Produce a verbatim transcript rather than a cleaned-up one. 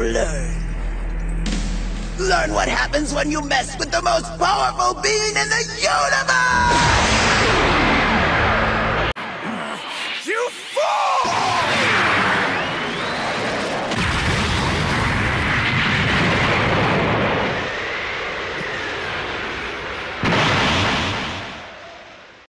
learn. Learn what happens when you mess with the most powerful being in the universe!